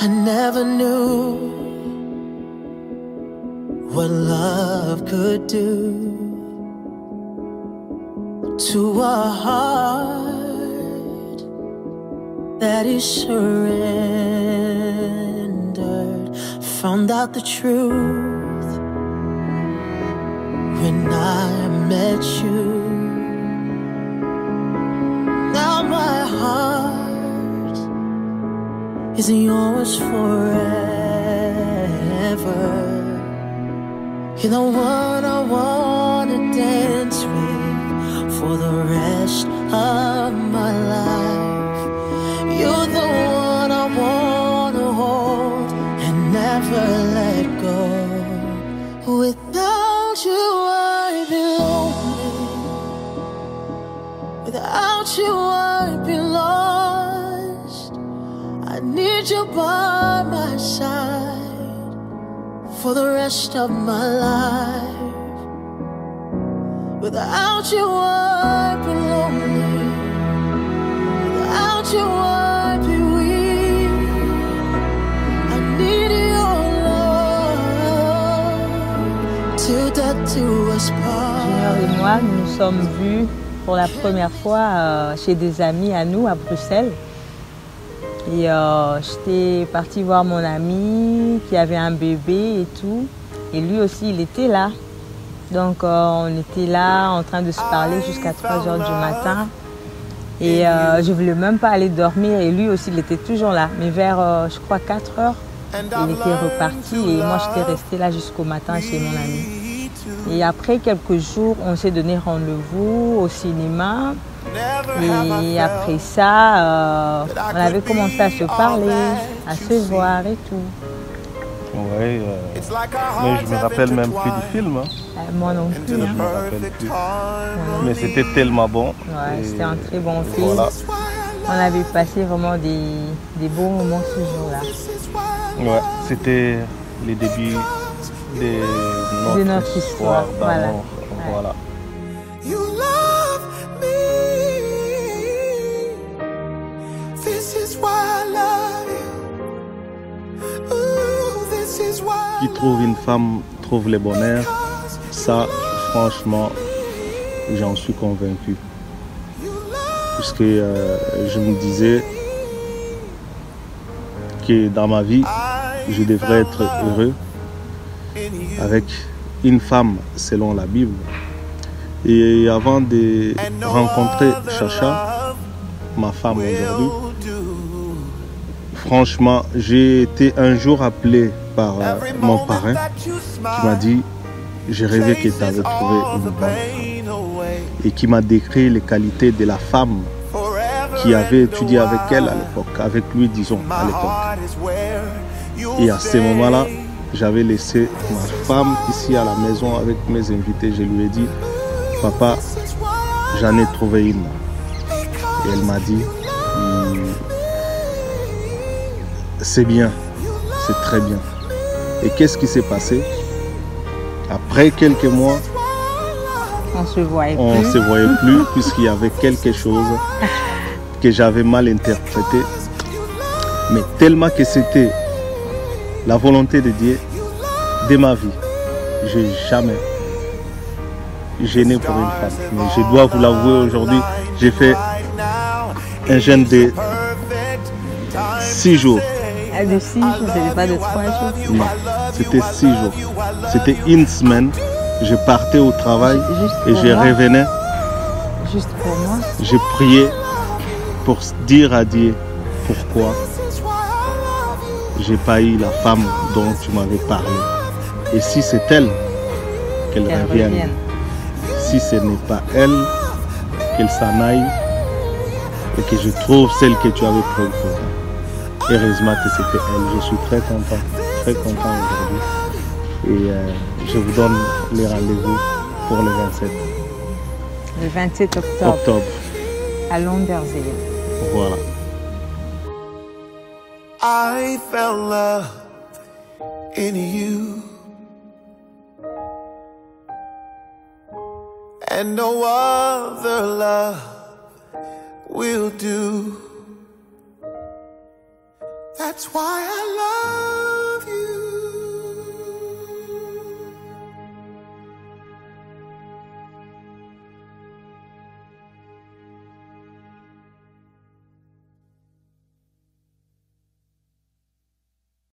I never knew what love could do to a heart that is surrendered. Found out the truth when I met you. Now my heart is yours forever. You're the one I wanna dance with for the rest of my life. You're the one I wanna hold and never let go. Without you I'd be lonely. Without you I'd be lost. I need you by my side for the rest of my life. Without you I'd be lonely. Without you I'd be weak. I need your love till death do us part. Nhinra et moi, nous nous sommes vus pour la première fois chez des amis à nous à Bruxelles. Et j'étais partie voir mon ami qui avait un bébé et tout. Et lui aussi, il était là. Donc on était là en train de se parler jusqu'à 3 heures du matin. Et je ne voulais même pas aller dormir. Et lui aussi, il était toujours là. Mais vers, je crois, 4 heures, il était reparti. Et moi, j'étais restée là jusqu'au matin chez mon ami. Et après quelques jours, on s'est donné rendez-vous au cinéma. Et après ça, on avait commencé à se parler, à se voir et tout. Oui, mais je me rappelle même plus du film. Hein. Moi non plus. Je me rappelle plus. Mais c'était tellement bon. Ouais, c'était un très bon film. Voilà. On avait passé vraiment des bons moments ce jour-là. Ouais, c'était les débuts de notre histoire d'amour. Voilà. You love me. This is why I love you. Ooh, this is why. Qui trouve une femme trouve le bonheur. Ça, franchement, j'en suis convaincu. Puisque je me disais que dans ma vie, je devrais être heureux avec une femme selon la Bible. Et avant de rencontrer Chacha, ma femme aujourd'hui, franchement, j'ai été un jour appelé par mon parrain qui m'a dit « J'ai rêvé que tu avais trouvé une bonne femme » et qui m'a décrit les qualités de la femme qui avait étudié avec elle à l'époque, avec lui disons à l'époque. Et à ce moment-là, j'avais laissé ma femme ici à la maison avec mes invités. Je lui ai dit « Papa, j'en ai trouvé une. » Et elle m'a dit « C'est bien, c'est très bien. » Et qu'est-ce qui s'est passé? Après quelques mois, on ne se voyait plus puisqu'il y avait quelque chose que j'avais mal interprété. Mais tellement que c'était la volonté de Dieu de ma vie, je n'ai jamais gêné pour une femme. Mais je dois vous l'avouer aujourd'hui, j'ai fait un jeûne de 6 jours. De 6 jours, c'était pas de 3 jours? Non, c'était 6 jours. C'était une semaine. Je partais au travail et je revenais. Juste pour moi? Je priais pour dire à Dieu pourquoi j'ai pas eu la femme dont tu m'avais parlé. Et si c'est elle, qu'elle revienne. Si ce n'est pas elle, qu'elle s'en aille et que je trouve celle que tu avais prévue pour moi. Heureusement que c'était elle. Je suis très content aujourd'hui. Et je vous donne les rendez-vous pour le 27. Le 27 octobre. À Londerzeel. Voilà. I found love in you, and no other love will do. That That's why I love